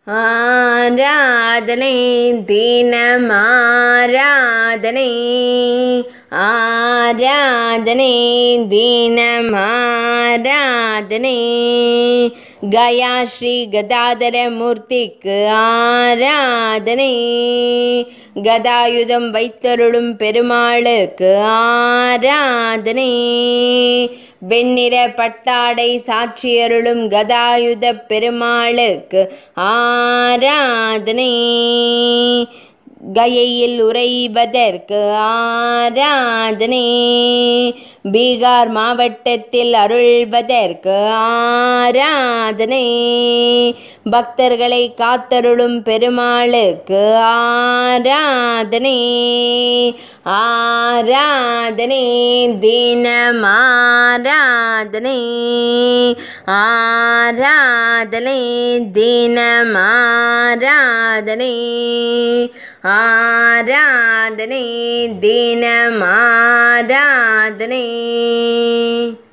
ஆராதனை தினம் ஆராதனை ஆராதனை தினம் ஆராதனை கயா ஸ்ரீ கதாதர மூர்த்திக்கு ஆராதனை கதாயுதம் வைத்தருளும் பெருமாளுக்கு ஆராதனை வெண்ணிற பட்டாடை சாட்சியருளும் கதாயுத பெருமாளுக்கு ஆராதனை கயையில் உறைவதற்கு ஆராதனை பீகார் மாவட்டத்தில் அருள்வதற்கு ஆராதனை பக்தர்களை காத்தருளும் பெருமாளுக்கு ஆராதனை ஆராதனை தினம் ஆராதனை ஆராதனை தினம் ஆராதனை ஆராதனை தினம் ஆராதனை